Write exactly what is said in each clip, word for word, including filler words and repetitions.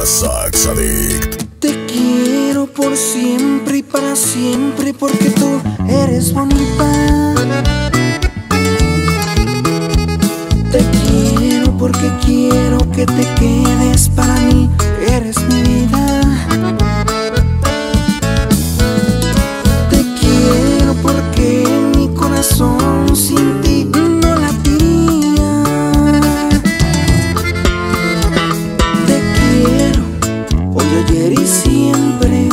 Sax Addict. Te quiero por siempre y para siempre porque tú eres bonita. Te quiero porque quiero que te quedes para mí, eres mi vida. Te quiero porque mi corazón sin ti no latiría. Te quiero hoy, ayer y siempre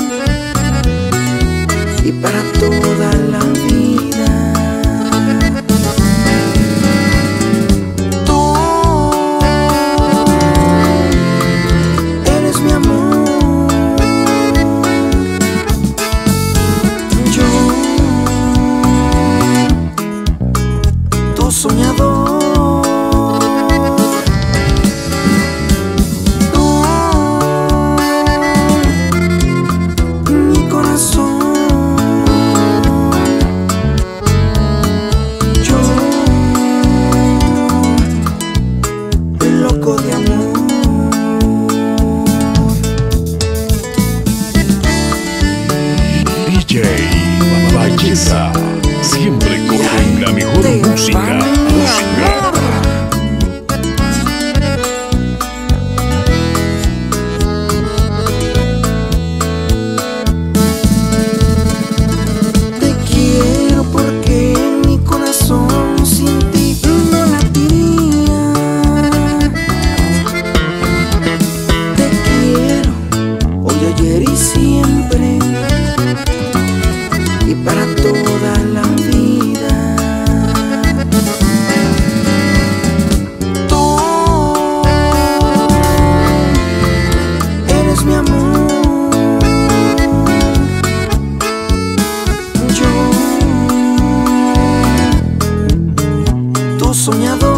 y para toda la vida. Tú eres mi amor, yo, tu soñador. D J Balleza, siempre con la mejor música. música. Te quiero porque mi corazón sin ti no latiría. Te quiero hoy, ayer y siempre y para toda la vida. Tú eres mi amor, yo, tu soñador.